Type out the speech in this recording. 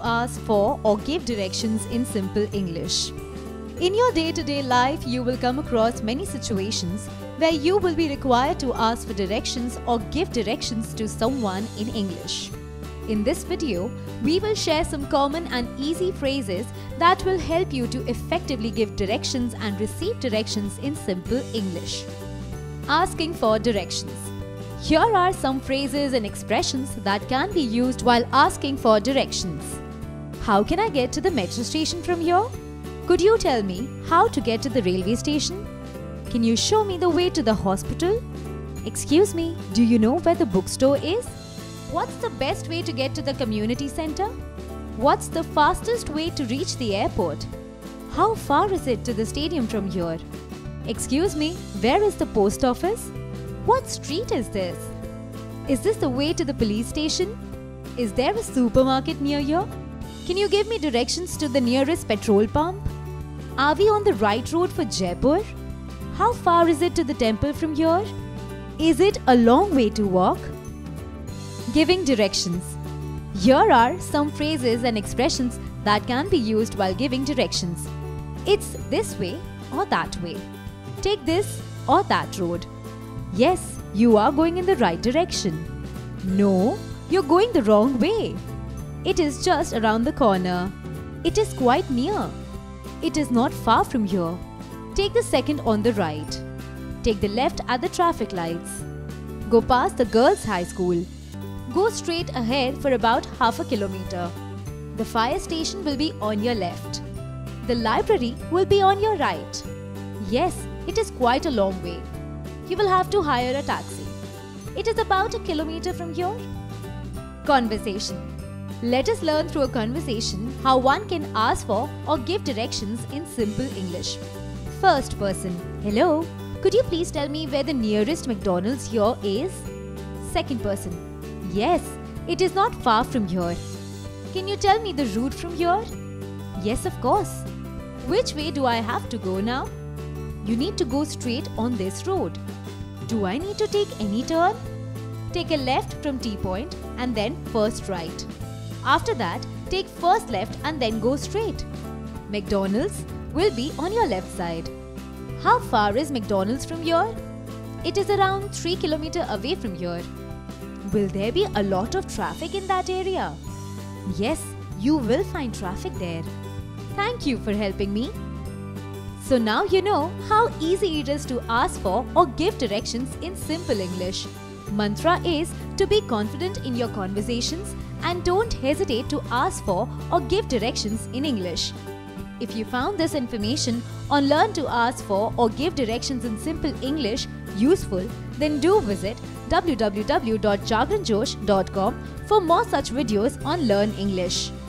ask for or give directions in simple English. In your day-to-day life, you will come across many situations where you will be required to ask for directions or give directions to someone in English. In this video, we will share some common and easy phrases that will help you to effectively give directions and receive directions in simple English. Asking for directions. Here are some phrases and expressions that can be used while asking for directions. How can I get to the metro station from here? Could you tell me how to get to the railway station? Can you show me the way to the hospital? Excuse me, do you know where the bookstore is? What's the best way to get to the community center? What's the fastest way to reach the airport? How far is it to the stadium from here? Excuse me, where is the post office? What street is this? Is this the way to the police station? Is there a supermarket near here? Can you give me directions to the nearest petrol pump? Are we on the right road for Jaipur? How far is it to the temple from here? Is it a long way to walk? Giving directions. Here are some phrases and expressions that can be used while giving directions. It's this way or that way. Take this or that road. Yes, you are going in the right direction. No, you're going the wrong way. It is just around the corner. It is quite near. It is not far from here. Take the second on the right. Take the left at the traffic lights. Go past the girls' high school. Go straight ahead for about half a kilometer. The fire station will be on your left. The library will be on your right. Yes, it is quite a long way. You will have to hire a taxi. It is about a kilometer from here. Conversation. Let us learn through a conversation how one can ask for or give directions in simple English. First person. Hello, could you please tell me where the nearest McDonald's here is? Second person. Yes, it is not far from here. Can you tell me the route from here? Yes, of course. Which way do I have to go now? You need to go straight on this road. Do I need to take any turn? Take a left from T point and then first right. After that, take first left and then go straight. McDonald's will be on your left side. How far is McDonald's from here? It is around 3 km away from here. Will there be a lot of traffic in that area? Yes, you will find traffic there. Thank you for helping me. So now you know how easy it is to ask for or give directions in simple English. Mantra is to be confident in your conversations and don't hesitate to ask for or give directions in English. If you found this information on learn to ask for or give directions in simple English useful, then do visit www.jagranjosh.com for more such videos on Learn English.